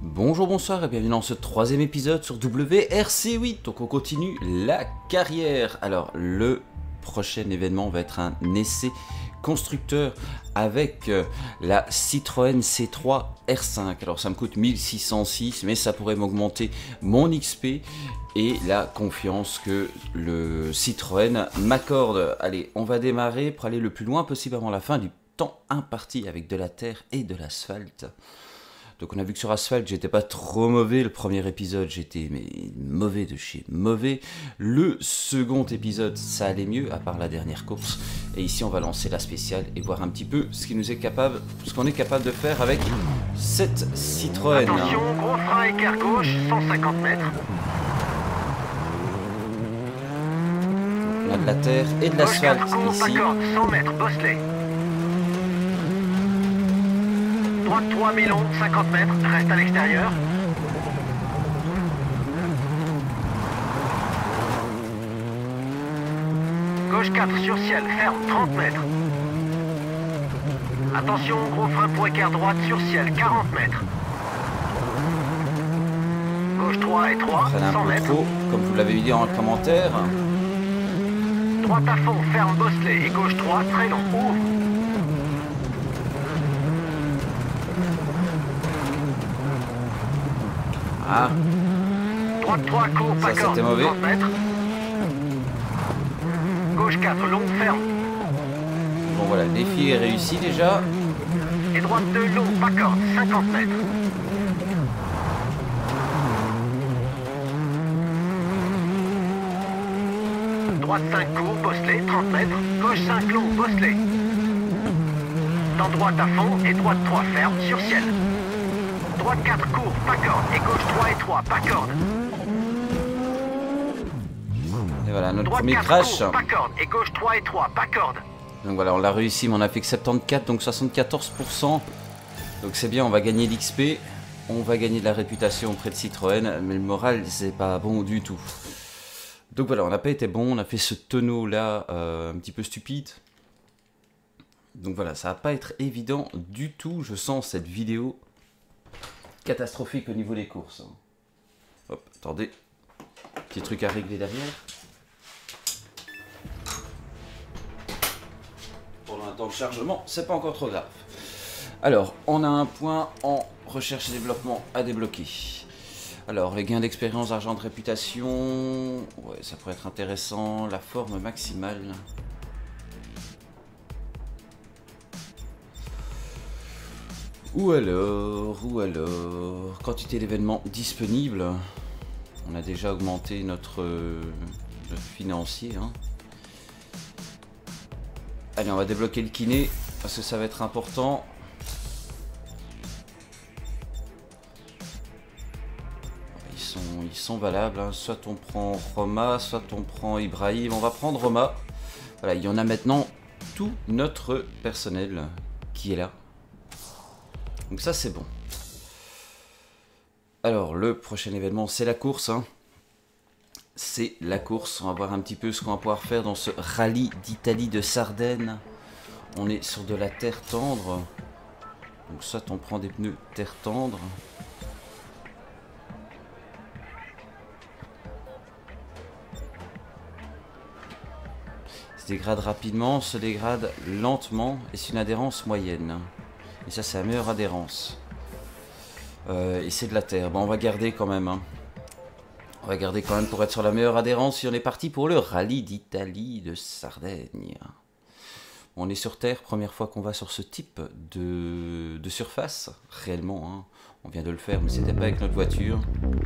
Bonjour, bonsoir et bienvenue dans ce troisième épisode sur WRC8. Donc on continue la carrière. Alors le prochain événement va être un essai constructeur avec la Citroën C3 R5. Alors ça me coûte 1606 mais ça pourrait m'augmenter mon XP et la confiance que le Citroën m'accorde. Allez, on va démarrer pour aller le plus loin possible avant la fin du temps imparti avec de la terre et de l'asphalte. Donc on a vu que sur asphalte j'étais pas trop mauvais, le premier épisode j'étais mauvais de chez mauvais, le second épisode ça allait mieux à part la dernière course, et ici on va lancer la spéciale et voir un petit peu ce qu'on est capable de faire avec cette Citroën. Attention, gros frein écart gauche, 150 mètres. On a de la terre et de l'asphalte ici. 100 mètres, Bosley. Droite 3 Milon, 50 mètres, reste à l'extérieur. Gauche 4 sur ciel, ferme, 30 mètres. Attention, gros frein pour écart droite sur ciel, 40 mètres. Gauche 3 et 3, Ça 100 un peu mètres. trop, comme vous l'avez dit en commentaire. Droite à fond, ferme, Bosley. Et gauche 3, très long, ouvre. Ah, Droite 3, court, pas Ça, corde, c'était mauvais. 30 mètres. Gauche 4, long, ferme. bon voilà, le défi est réussi déjà. Et droite 2, long, pas corde, 50 mètres. Droite 5, court, Bosley, 30 mètres. Gauche 5, long, Bosley. Dans droite à fond et droite 3, ferme, sur ciel. Droite 4, court, pas corde. Et gauche 3 et 3, pas corde. Et voilà, notre Droite premier 4, crash. court, pas corde. Et gauche 3 et 3, pas corde. Donc voilà, on l'a réussi, mais on a fait que 74, donc 74%. Donc c'est bien, on va gagner l'XP, on va gagner de la réputation auprès de Citroën, mais le moral, c'est pas bon du tout. Donc voilà, on n'a pas été bon, on a fait ce tonneau là un petit peu stupide. Donc voilà, ça va pas être évident du tout, je sens cette vidéo catastrophique au niveau des courses. Hop, attendez, petit truc à régler derrière. Pendant un temps de chargement, c'est pas encore trop grave. Alors, on a un point en recherche et développement à débloquer. Alors, les gains d'expérience, d'argent, de réputation... Ouais, ça pourrait être intéressant. La forme maximale. Ou alors... Quantité d'événements disponibles. On a déjà augmenté notre financier. Hein. Allez, on va débloquer le kiné, parce que ça va être important. Ils sont valables, hein. Soit on prend Roma, soit on prend Ibrahim. On va prendre Roma. Voilà, il y en a maintenant tout notre personnel qui est là. Donc ça, c'est bon. Alors, le prochain événement, c'est la course. Hein. C'est la course. On va voir un petit peu ce qu'on va pouvoir faire dans ce rallye d'Italie de Sardaigne. On est sur de la terre tendre. Donc soit on prend des pneus terre tendre. Se dégrade rapidement, se dégrade lentement et c'est une adhérence moyenne. Et ça, c'est la meilleure adhérence. Et c'est de la terre. Bon, on va garder quand même. Hein. On va garder quand même pour être sur la meilleure adhérence. Et on est parti pour le rallye d'Italie de Sardaigne. On est sur terre, première fois qu'on va sur ce type de surface. Réellement, hein. On vient de le faire, mais c'était pas avec notre voiture.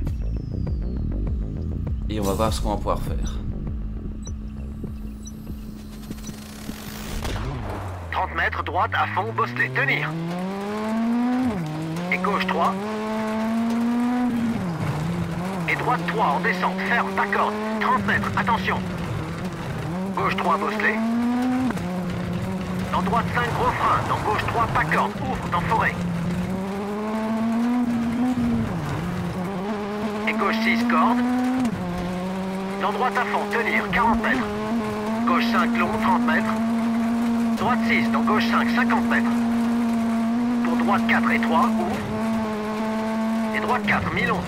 Et on va voir ce qu'on va pouvoir faire. 30 mètres, droite à fond, Bosley, tenir. Et gauche 3. Et droite 3 en descente, ferme, pas corde. 30 mètres, attention. Gauche 3, Bosley. Dans droite 5, gros frein. Dans gauche 3, pas corde, ouvre, dans forêt. Et gauche 6, corde. Dans droite à fond, tenir, 40 mètres. Gauche 5, long, 30 mètres. Droite 6, dans gauche 5, 50 mètres. Pour droite 4 et 3, ouvre. Et droite 4, mi-long.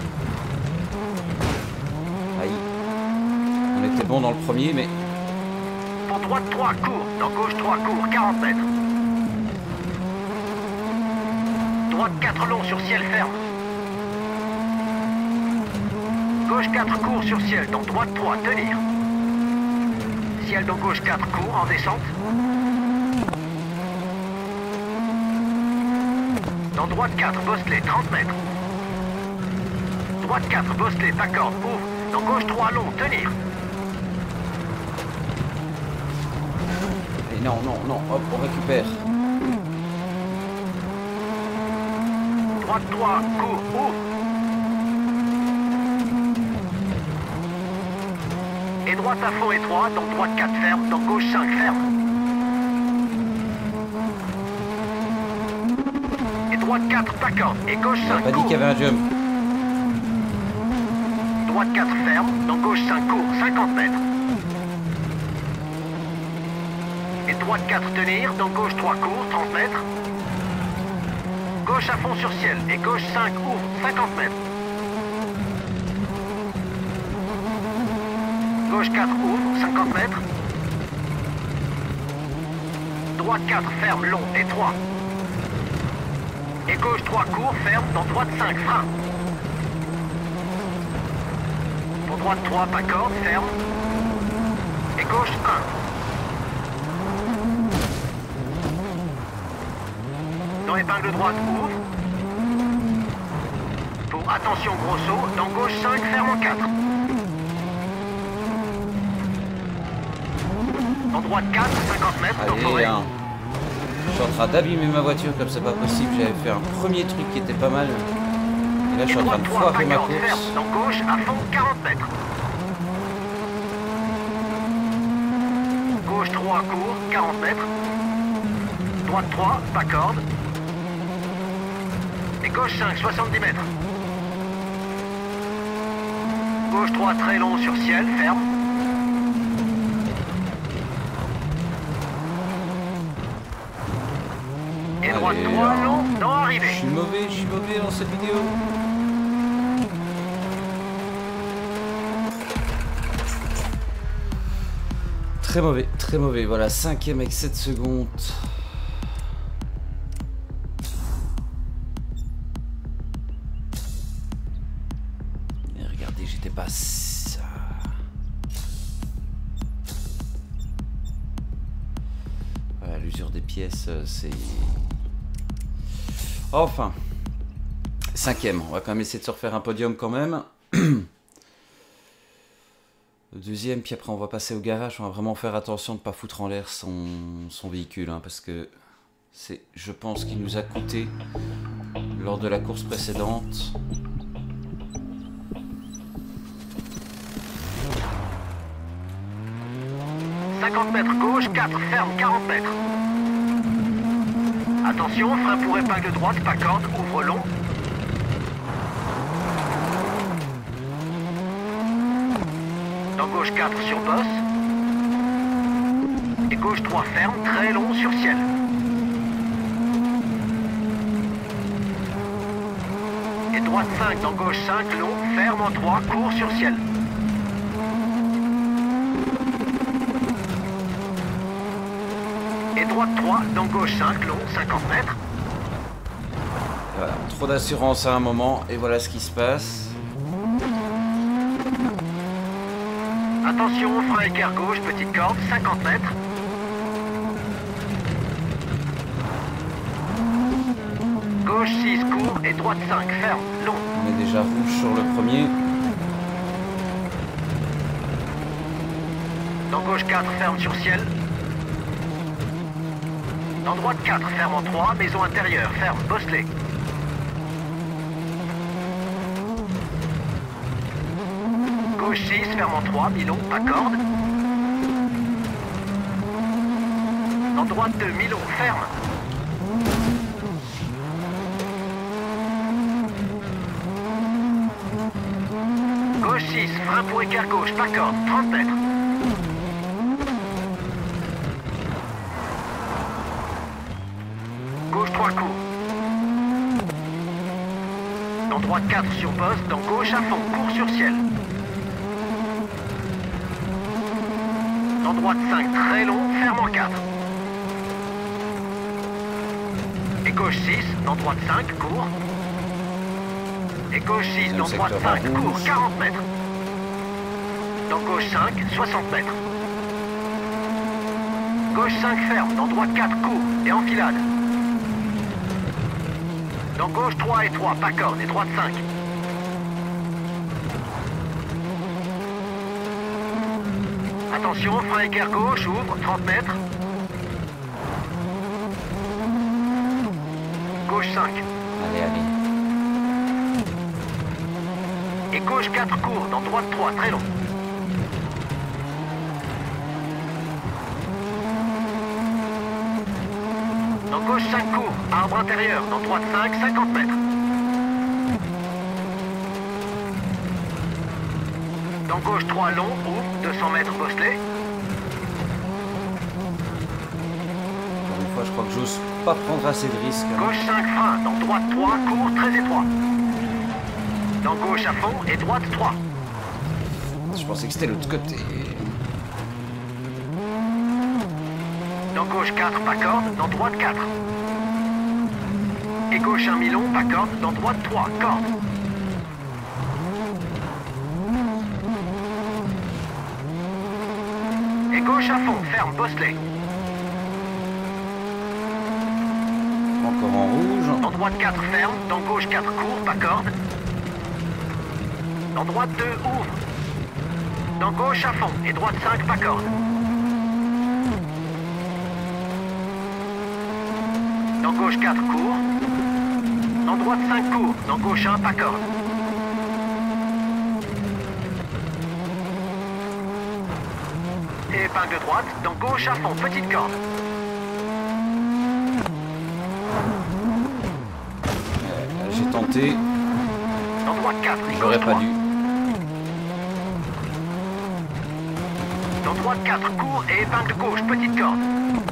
Aïe. On était bon dans le premier, mais... Pour droite 3, court. Dans gauche 3, court, 40 mètres. Droite 4, long sur ciel ferme. Gauche 4, court sur ciel. Dans droite 3, tenir. Ciel dans gauche 4, court, en descente. Dans droite 4, bosselet, 30 mètres. Droite 4, bosselet, pas corde, ouvre. Dans gauche 3, long, tenir. Et non, non, non, hop, on récupère. Droite 3, court, ouvre. Et droite à fond étroit, dans droite 4 ferme, dans gauche 5 ferme. Et droite 4, pas corde, et gauche On 5 n'a pas dit court. qu'il y avait un jump. Droite 4 ferme, dans gauche 5 court, 50 mètres. Et droite 4 tenir, dans gauche 3 court, 30 mètres. Gauche à fond sur ciel, et gauche 5 ouvre, 50 mètres. Gauche 4 ouvre, 50 mètres. Droite 4 ferme, long, étroit. Et gauche 3 court, ferme, dans droite 5 frein. Pour droite 3, pas corde, ferme. Et gauche 1. Dans épingle droite, ouvre. Pour attention gros saut, dans gauche 5, ferme en 4. Dans droite 4, 50 mètres, dans Allez, forêt. hein. Je suis en train d'abîmer ma voiture comme c'est pas possible. J'avais fait un premier truc qui était pas mal. Et là, je suis en train de foirer ma ferme, course. dans gauche, à fond, 40 mètres. Gauche 3, court, 40 mètres. Droite 3, pas corde. Et gauche 5, 70 mètres. Gauche 3, très long sur ciel, ferme. Et droite Allez, 3, hein. long, dans Je arrivée. suis mauvais dans cette vidéo. Très mauvais. Voilà, 5ème avec 7 secondes. Et regardez, j'étais pas ça. Voilà, l'usure des pièces, c'est... Enfin, 5ème, on va quand même essayer de se refaire un podium quand même. Le deuxième, puis après on va passer au garage, on va vraiment faire attention de ne pas foutre en l'air son véhicule, hein, parce que c'est, je pense qu'il nous a coûté lors de la course précédente. « 50 mètres gauche, 4, ferme, 40 mètres. Attention, frein pour épingle droite, pas corde, ouvre long. Dans gauche 4 sur bosse. Et gauche 3 ferme, très long sur ciel. Et droite 5 dans gauche 5, long, ferme en 3, court sur ciel. Et droite 3 dans gauche 5, long, 50 mètres. Voilà, trop d'assurance à un moment, et voilà ce qui se passe. Attention, frein écart gauche, petite corde, 50 mètres. Gauche 6, court, et droite 5, ferme, long. On est déjà rouge sur le premier. Dans gauche 4, ferme sur ciel. Dans droite 4, ferme en 3, maison intérieure, ferme, bosselet. Gauche 6, ferme en 3, mi-long, pas corde. Dans droite 2, mi-long, ferme. Gauche 6, frein pour écart gauche, pas corde, 30 mètres. Gauche 3 court. Dans droite 4 sur poste, dans gauche à fond, court sur ciel. Dans droite 5 très long, ferme en 4. Et gauche 6, dans droite 5, court. Et gauche 6, dans droite 5, court, 40 mètres. Dans gauche 5, 60 mètres. Gauche 5 ferme, dans droite 4 court et enfilade. Dans gauche 3 et 3, pas corde et droite 5. Attention, frein équerre gauche, ouvre, 30 mètres. Gauche 5. Allez, allez. Et gauche 4 court, dans droite 3, très long. Dans gauche 5 court, arbre intérieur, dans droite 5, 50 mètres. Dans gauche 3 long, ouvre, 200 mètres bosselé. Encore une fois, je crois que j'ose pas prendre assez de risques. Hein. Gauche 5 frein, dans droite 3, court, très étroit. Dans gauche à fond et droite 3. Je pensais que c'était l'autre côté. Dans gauche 4, pas corde, dans droite 4. Et gauche 1 mi-long, pas corde, dans droite 3, corde. Et gauche à fond, ferme, bosselé. Encore en rouge. Dans droite 4, ferme, dans gauche 4, court, pas corde. Dans droite 2, ouvre. Dans gauche à fond et droite 5, pas corde. Dans gauche 4, court. Dans droite 5, court. Dans gauche 1, pas corde. Et épingle droite. Dans gauche à fond, petite corde. J'ai tenté. Dans droite 4, et J'aurais gauche pas 3. dû. Dans droite 4, court et épingle gauche, petite corde.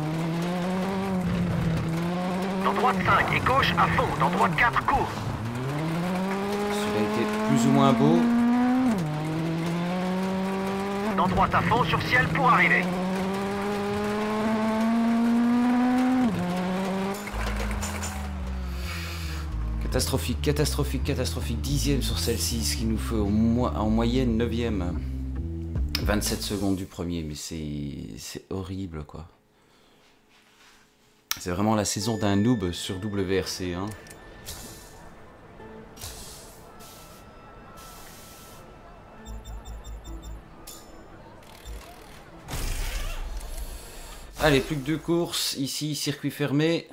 Dans droite 5 et gauche à fond. Dans droite 4, court. Celui-là était plus ou moins beau. Dans droite à fond sur ciel pour arriver. Catastrophique, catastrophique, catastrophique. 10e sur celle-ci, ce qui nous fait en moyenne 9e. 27 secondes du premier, mais c'est horrible, quoi. C'est vraiment la saison d'un noob sur WRC. Hein. Allez, plus que 2 courses. Ici, circuit fermé.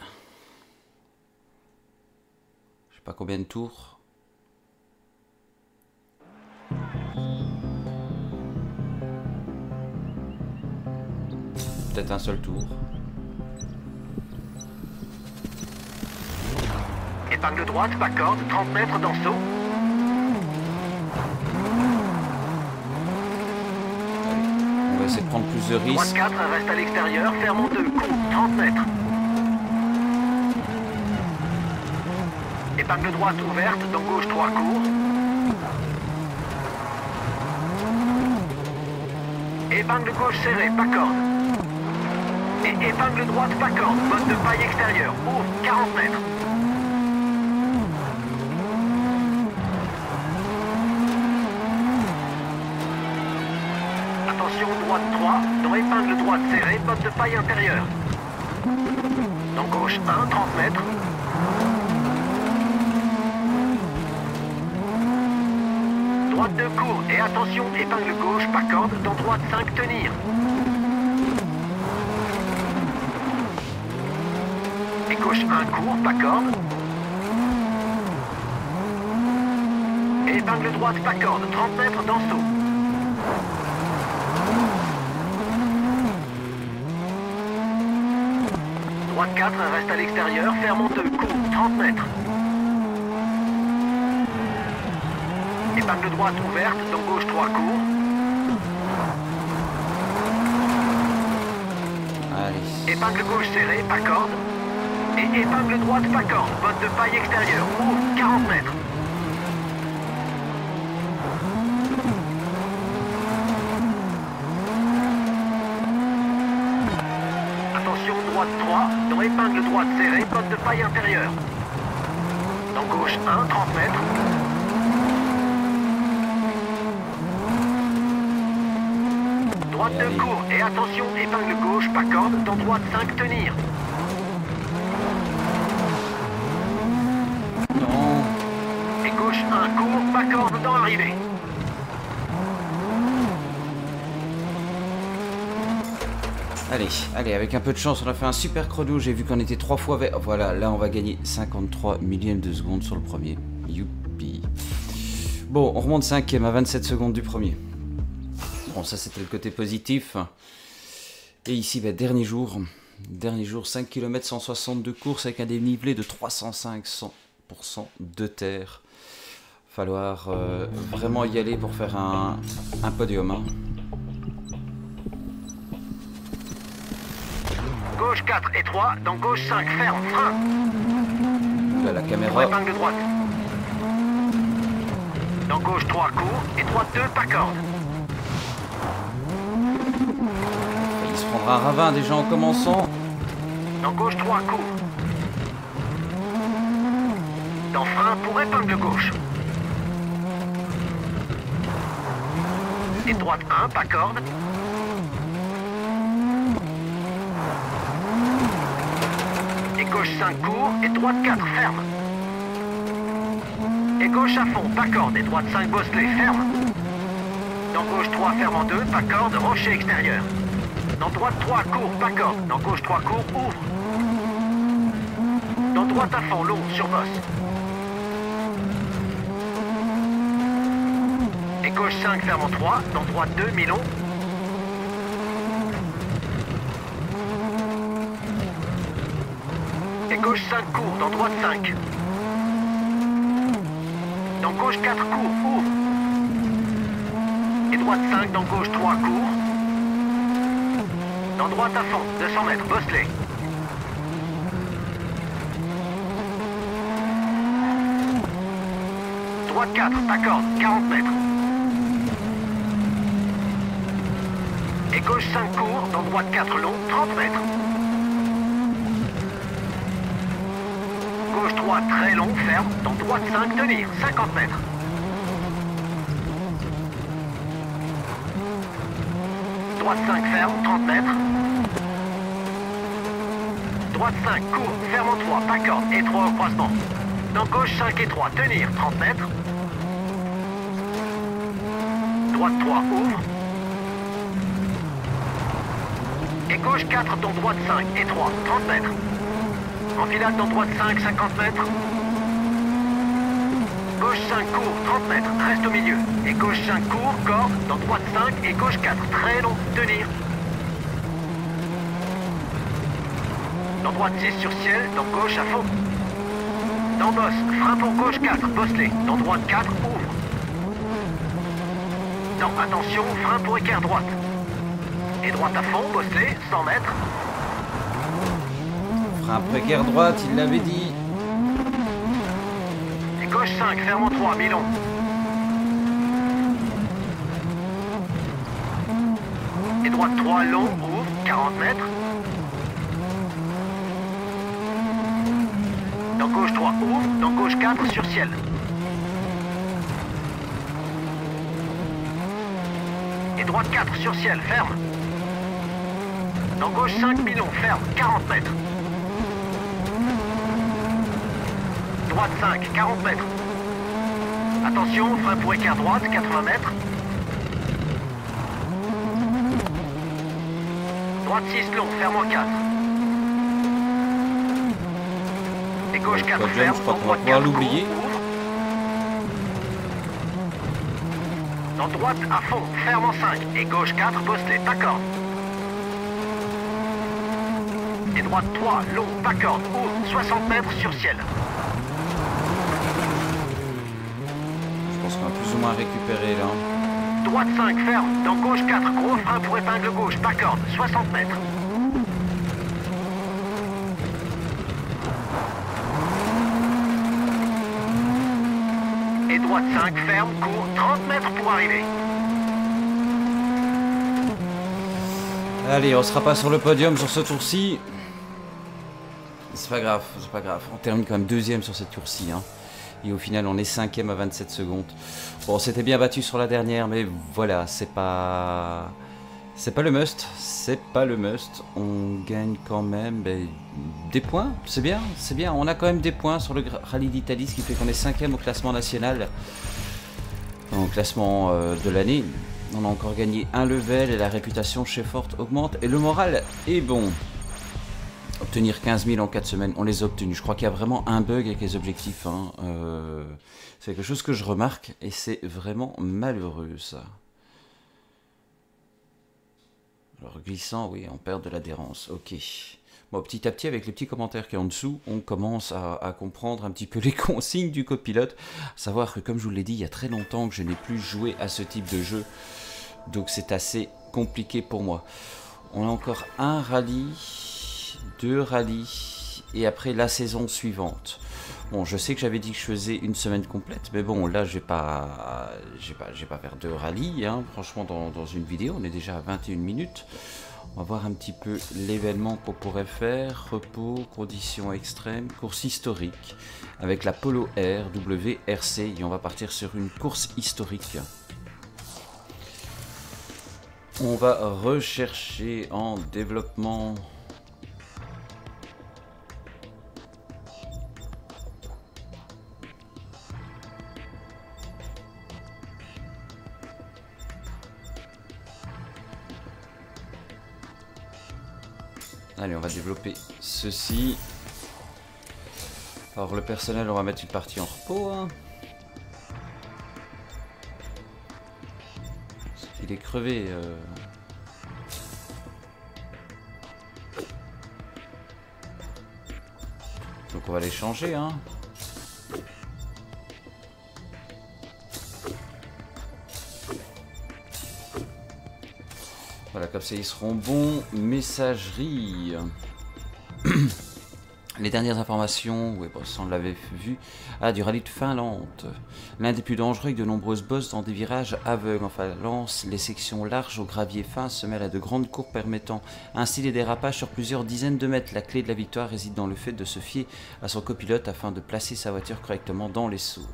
Je sais pas combien de tours. Peut-être un seul tour. Épingle droite, pas corde, 30 mètres dans saut. On va essayer de prendre plus de Droite risques. 4, reste à l'extérieur, ferme en 2, court, 30 mètres. Épingle droite ouverte, dans gauche 3 court. Épingle gauche serrée, pas corde. Et épingle droite, pas corde, botte de paille extérieure, ouvre, 40 mètres. Attention, droite 3, dans épingle droite serrée, botte de paille intérieure. Dans gauche 1, 30 mètres. Droite 2 court et attention, épingle gauche, pas corde, dans droite 5, tenir. Et gauche 1 court, pas corde. Et épingle droite, pas corde, 30 mètres dans saut. Droite 4, reste à l'extérieur, ferme en 2, court, 30 mètres. Épingle droite ouverte, dans gauche 3 court. Allez. Épingle gauche serrée, pas corde. Et épingle droite, pas corde, botte de paille extérieure, ouvre, 40 mètres. épingle droite serrée, botte de paille intérieure. Dans gauche 1, 30 mètres. Droite 2 court et attention, épingle gauche, pas corde, dans droite 5, tenir. Non. Et gauche 1 court, pas corde, dans arrivée. Allez, allez, avec un peu de chance, on a fait un super chrono. J'ai vu qu'on était 3 fois avec... Voilà, là, on va gagner 53 millièmes de seconde sur le premier. Youpi. Bon, on remonte 5e à 27 secondes du premier. Bon, ça, c'était le côté positif. Et ici, bah, dernier jour, 5 km 162 courses avec un dénivelé de 305% de terre. Falloir vraiment y aller pour faire un podium. Hein. Gauche 4 et 3, dans gauche 5, ferme, frein. Là, la caméra. Épingle droite. Dans gauche 3, court, et droite 2, pas corde. Il se prendra un ravin déjà en commençant. Dans gauche 3, court. Dans frein pour épingle gauche. Et droite 1, pas corde. Et gauche 5 court, et droite 4 ferme. Et gauche à fond, pas corde, et droite 5 bosselet, ferme. Dans gauche 3 ferme en 2, pas corde, rocher extérieur. Dans droite 3 court, pas corde, dans gauche 3 court, ouvre. Dans droite à fond, long, sur bosse. Et gauche 5 ferme en 3, dans droite 2, mi-long. Et gauche 5 court, dans droite 5. Dans gauche 4 court, ouvre. Et droite 5, dans gauche 3 court. Dans droite à fond, 200 mètres, bosselet. Droite 4, pas corde, 40 mètres. Et gauche 5 court, dans droite 4 long, 30 mètres. Gauche 3 très long, ferme, dans droite 5 tenir, 50 mètres. Droite 5 ferme, 30 mètres. Droite 5 court, ferme en 3, pas corde, et 3 au croisement. Dans gauche 5 et 3, tenir, 30 mètres. Droite 3 ouvre. Et gauche 4, dans droite 5 et 3, 30 mètres. Enfilade dans droite 5, 50 mètres. Gauche 5 court, 30 mètres, reste au milieu. Et gauche 5 court, corde, dans droite 5 et gauche 4, très long, tenir. Dans droite 6 sur ciel, dans gauche à fond. Dans bosse, frein pour gauche 4, bosselet. Dans droite 4, ouvre. Non, attention, frein pour équerre droite. Et droite à fond, bosselet, 100 mètres. Frein pour équerre droite, il l'avait dit. Et gauche 5, ferme en 3, mi-long. Et droite 3, long, ouvre, 40 mètres. Dans gauche 3, ouvre, dans gauche 4, sur ciel. Et droite 4, sur ciel, ferme. Dans gauche 5, mi-long, ferme, 40 mètres. Droite 5, 40 mètres. Attention, frein pour équerre droite, 80 mètres. Droite 6 long, ferme en 4. Et gauche 4 Podium, ferme, je crois qu'on va droite pouvoir 4 l'oublier. ouvre. Dans droite à fond, ferme en 5. Et gauche 4, bosselet, pas corde. Et droite 3, long, pas corde, ouvre, 60 mètres sur ciel. Je pense qu'on va plus ou moins récupérer là. Droite 5, ferme. Dans gauche 4, gros frein pour épingle gauche, pas corde, 60 mètres. Et droite 5, ferme, court, 30 mètres pour arriver. Allez, on sera pas sur le podium sur ce tour-ci. C'est pas grave, c'est pas grave. On termine quand même deuxième sur cette course-ci. Hein. Et au final, on est cinquième à 27 secondes. Bon, c'était bien battu sur la dernière, mais voilà, c'est pas le must. C'est pas le must. On gagne quand même des points. C'est bien, c'est bien. On a quand même des points sur le rallye d'Italie, ce qui fait qu'on est cinquième au classement national. Au classement de l'année. On a encore gagné un level et la réputation chez Ford augmente. Et le moral est bon. Obtenir 15 000 en 4 semaines, on les a obtenus. Je crois qu'il y a vraiment un bug avec les objectifs. Hein. C'est quelque chose que je remarque et c'est vraiment malheureux ça. Alors glissant, oui, on perd de l'adhérence. Ok. Bon, petit à petit, avec les petits commentaires qui sont en dessous, on commence à comprendre un petit peu les consignes du copilote. Savoir que, comme je vous l'ai dit, il y a très longtemps que je n'ai plus joué à ce type de jeu. Donc c'est assez compliqué pour moi. On a encore un rallye, 2 rallyes, et après la saison suivante. Bon, je sais que j'avais dit que je faisais une semaine complète, mais bon, là, je vais pas faire 2 rallyes, hein, franchement, dans une vidéo. On est déjà à 21 minutes. On va voir un petit peu l'événement qu'on pourrait faire. Repos, conditions extrêmes, course historique, avec la Polo R, WRC, et on va partir sur une course historique. On va rechercher en développement. Allez, on va développer ceci. Alors le personnel, on va mettre une partie en repos. Hein. Il est crevé. Donc on va les changer. Hein. Voilà, comme ça ils seront bons. Messagerie. Les dernières informations, ouais, bon, ça on l'avait vu, du rallye de Finlande. L'un des plus dangereux avec de nombreuses bosses dans des virages aveugles. En Finlande, les sections larges au gravier fin se mêlent à de grandes courbes permettant ainsi les dérapages sur plusieurs dizaines de mètres. La clé de la victoire réside dans le fait de se fier à son copilote afin de placer sa voiture correctement dans les sauts.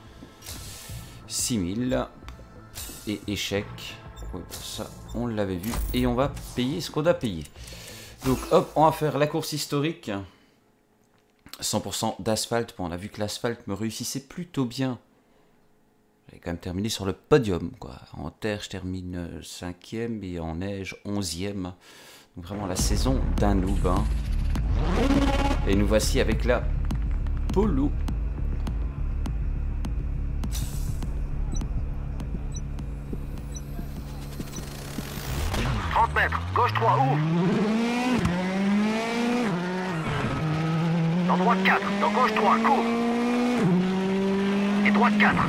6000 et échec. Ouais, ça on l'avait vu et on va payer ce qu'on a payé. Donc hop, on va faire la course historique. 100% d'asphalte. Bon, on a vu que l'asphalte me réussissait plutôt bien. J'avais quand même terminé sur le podium, quoi. En terre, je termine 5e et en neige, 11e. Donc vraiment la saison d'un noob. Hein. Et nous voici avec la Polo. « 30 mètres, gauche 3, ouvre. Dans droite 4, dans gauche 3, cours. Et droite 4.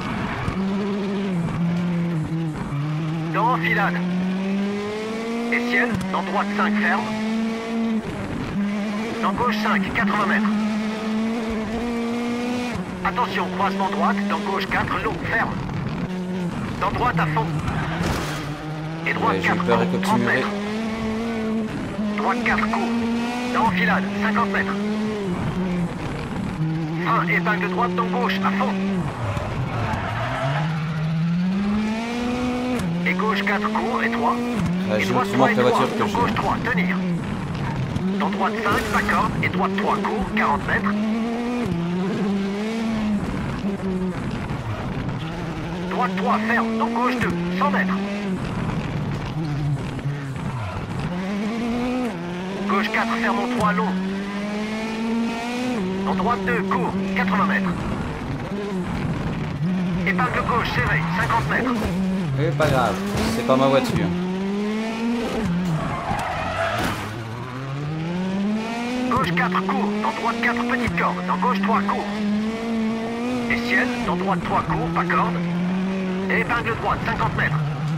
Dans enfilade. Et ciel, dans droite 5, ferme. Dans gauche 5, 80 mètres. Attention, croisement droite, dans gauche 4, long, ferme. Dans droite à fond. Et droite 4, court, 30 mètres. Droite 4, court. Dans enfilade, 50 mètres. Frein, épingle droite dans gauche, à fond. Et gauche 4, court, et 3. Et droite 3 et 3, dans gauche 3, tenir. Dans droite 5, pas corde, et droite 3, court, 40 mètres. Droite 3, ferme, dans gauche 2, 100 mètres. Gauche 4, ferme en 3, long. En droite 2, court, 80 mètres. Épingle gauche, serré, 50 mètres. C'est pas grave, c'est pas ma voiture. Gauche 4, court, dans droite 4, petite corde, dans gauche 3, court. Et ciel, dans droite 3, court, pas corde. Et épingle droite, 50 mètres.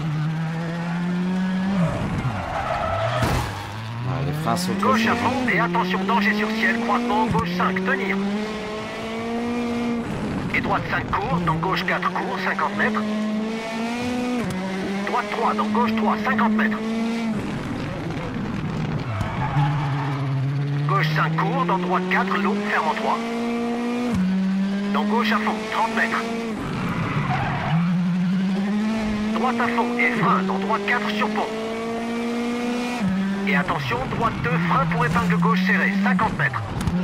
Les freins sont gauche à fond et attention, danger sur ciel, croisement, gauche 5, tenir. Et droite 5 court, dans gauche 4 court, 50 mètres. Droite 3, dans gauche 3, 50 mètres. Gauche 5 court, dans droite 4, long, ferme en 3. Dans gauche à fond, 30 mètres. Droite à fond et frein, dans droite 4 sur pont. Et attention, droite 2, frein pour épingle gauche serrée, 50 mètres.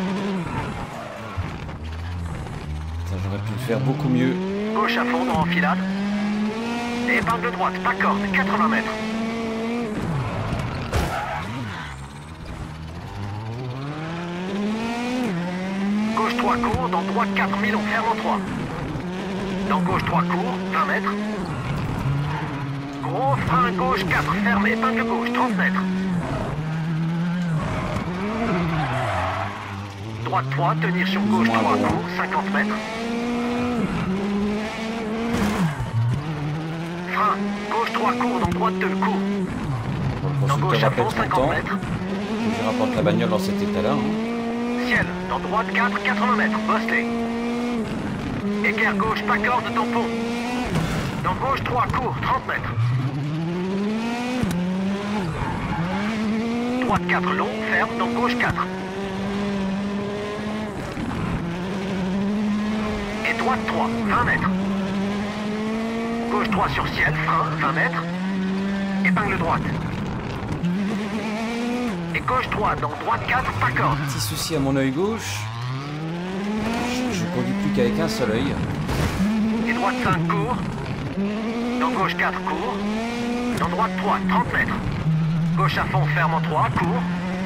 Ça, j'aurais pu le faire beaucoup mieux. Gauche à fond dans enfilade. Et épingle droite, pas corde, 80 mètres. Gauche 3 court, dans droite 4 milon, ferme en 3. Dans gauche 3 court, 20 mètres. Gros frein gauche 4, ferme, épingle gauche, 30 mètres. Droite 3, tenir sur gauche 3 court, 50 mètres. Frein, gauche 3 court, dans droite 2 court. Dans gauche à fond, 50 mètres. Je rapporte la bagnole dans cet état-là. Ciel, dans droite 4, 80 mètres, Bosley. Équerre gauche, pas corde, tampon. Dans gauche 3 court, 30 mètres. Droite 4 long, ferme, dans gauche 4. Et droite 3, 20 mètres. Gauche 3 sur ciel, frein, 20 mètres. Épingle droite. Et gauche 3, dans droite 4, pas corde. Petit souci à mon œil gauche. Je conduis plus qu'avec un seul œil. Et droite 5 court. Dans gauche 4 court. Dans droite 3, 30 mètres. Gauche à fond, ferme en 3, court.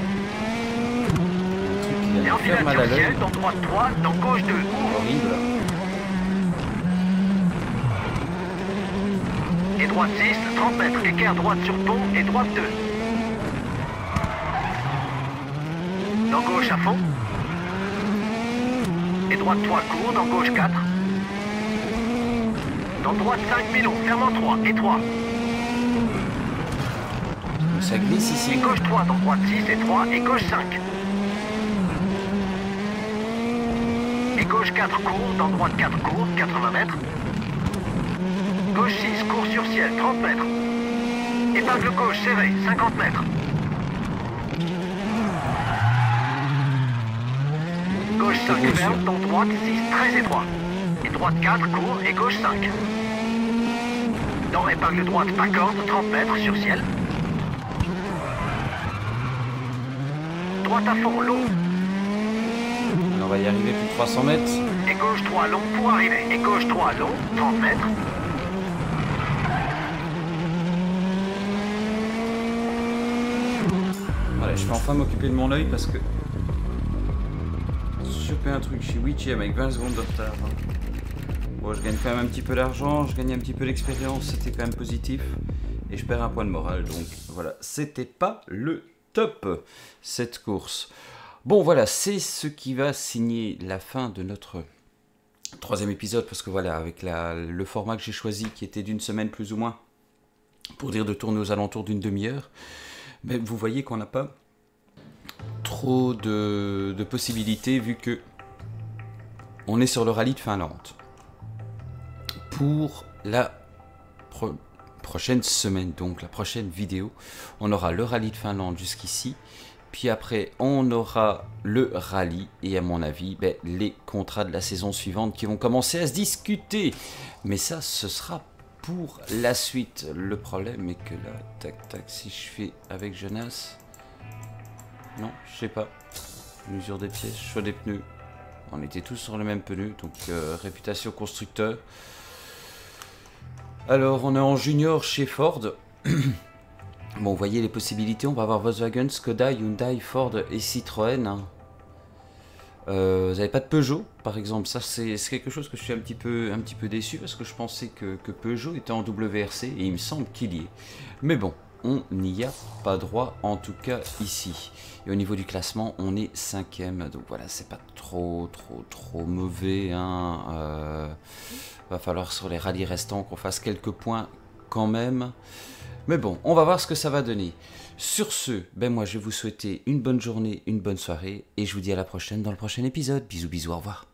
Et enfilade sur ciel, dans droite 3, dans gauche 2, court. Horrible. Et droite 6, 30 mètres. Équerre droite sur pont et droite 2. Dans gauche à fond. Et droite 3 court, dans gauche 4. Dans droite 5 milon, ferme en 3 et 3. Ça glisse ici. Et gauche 3, dans droite 6 et 3 et gauche 5. Et gauche 4 court, dans droite 4 court, 80 mètres. Gauche 6 court sur ciel, 30 mètres. Épingle gauche serrée, 50 mètres. Gauche 5 ferme, dans droite 6 très étroit. Et droite 4 court et gauche 5. Dans épingle droite pas corde, 30 mètres sur ciel. Droite à fond, long. On va y arriver plus de 300 mètres. Et gauche 3 long pour arriver. Et gauche 3 long, 30 mètres. Voilà, je vais enfin m'occuper de mon œil parce que j'ai chopé un truc chez Witchy avec 20 secondes de retard. Bon, je gagne quand même un petit peu d'argent, je gagne un petit peu d'expérience, c'était quand même positif. Et je perds un point de morale, donc voilà, c'était pas le top, cette course. Bon, voilà, c'est ce qui va signer la fin de notre troisième épisode, parce que voilà, avec le format que j'ai choisi, qui était d'une semaine plus ou moins, pour dire de tourner aux alentours d'une demi-heure, mais vous voyez qu'on n'a pas trop de possibilités, vu que on est sur le rallye de Finlande. Pour la prochaine semaine, donc la prochaine vidéo, on aura le rallye de Finlande jusqu'ici, puis après on aura le rallye et à mon avis les contrats de la saison suivante qui vont commencer à se discuter, mais ça ce sera pour la suite. Le problème est que là, tac tac, si je fais avec Jonas, non je sais pas, mesure des pièces, choix des pneus, on était tous sur le même pneu, donc réputation constructeur. Alors, on est en junior chez Ford. Bon, vous voyez les possibilités. On va avoir Volkswagen, Skoda, Hyundai, Ford et Citroën. Vous n'avez pas de Peugeot, par exemple. Ça, c'est quelque chose que je suis un petit peu déçu parce que je pensais que Peugeot était en WRC et il me semble qu'il y est. Mais bon, on n'y a pas droit, en tout cas ici. Et au niveau du classement, on est 5e. Donc voilà, c'est pas trop mauvais, hein. Va falloir sur les rallyes restants qu'on fasse quelques points quand même. Mais bon, on va voir ce que ça va donner. Sur ce, moi je vais vous souhaiter une bonne journée, une bonne soirée. Et je vous dis à la prochaine dans le prochain épisode. Bisous bisous, au revoir.